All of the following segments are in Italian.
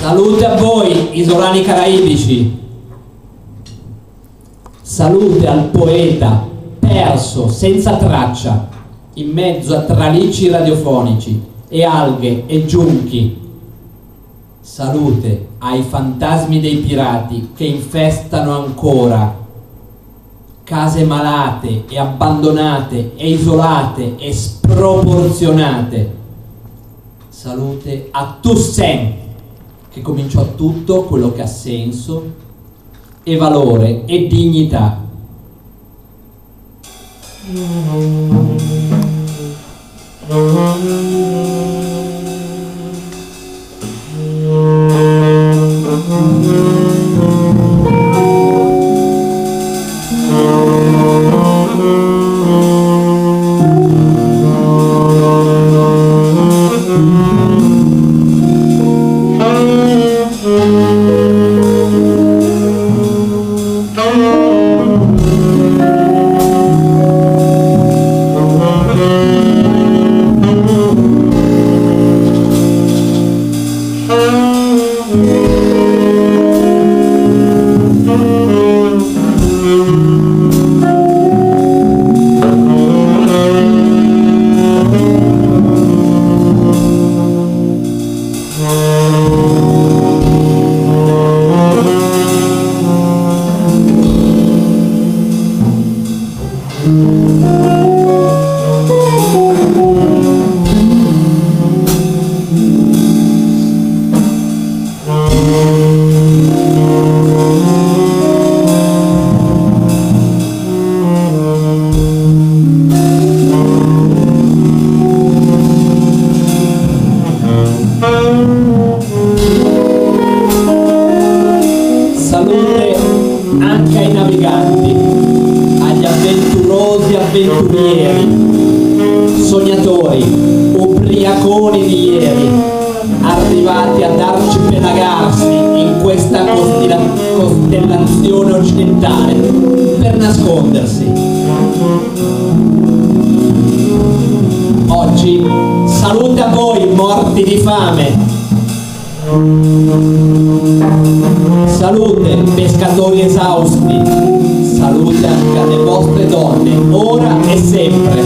Salute a voi, isolani caraibici. Salute al poeta perso senza traccia in mezzo a tralicci radiofonici e alghe e giunchi. Salute ai fantasmi dei pirati che infestano ancora case malate e abbandonate e isolate e sproporzionate. Salute a Toussaint, che cominciò tutto quello che ha senso e valore e dignità. Anche ai naviganti, agli avventurosi avventurieri, sognatori, ubriaconi di ieri, arrivati a darci pelagarsi in questa costellazione occidentale per nascondersi. Oggi salute a voi morti di fame. Salute pescatori esausti, salute anche alle vostre donne, ora e sempre.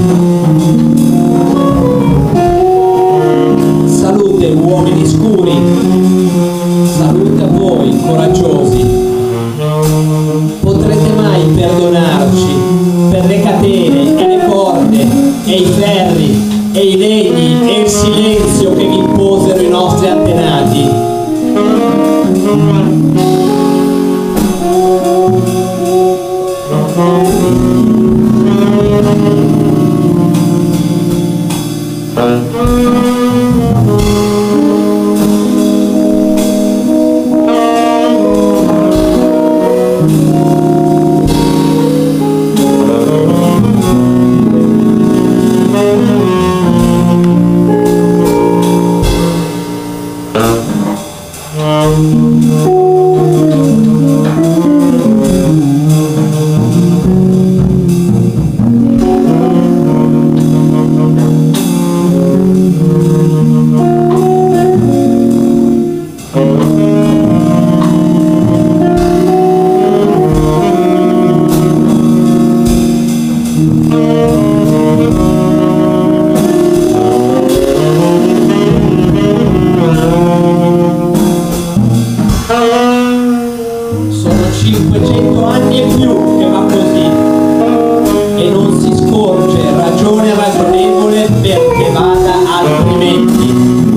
Salute uomini scuri, salute a voi coraggiosi. Potrete mai perdonarci per le catene e le corde e i ferri e i legni e il silenzio che vi imposero i nostri antenati? Sono 500 anni e più che va così e non si scorge ragione ragionevole perché vada altrimenti.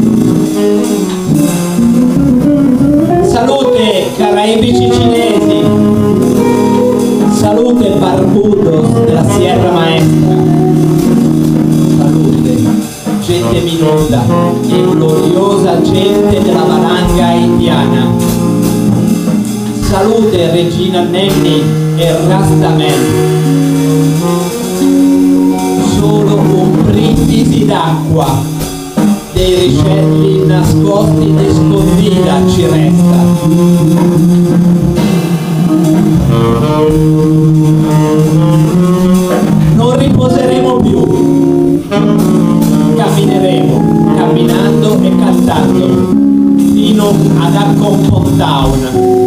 Salute caraibici cinesi, salute barbudos della Sierra Maestra, salute gente minuta e gloriosa gente della valanga indiana. Salute Regina Nenni e Rastaman. Solo un brindisi d'acqua dei riscelli nascosti di Scondida ci resta. Non riposeremo più, cammineremo, camminando e cantando, fino ad lockdown.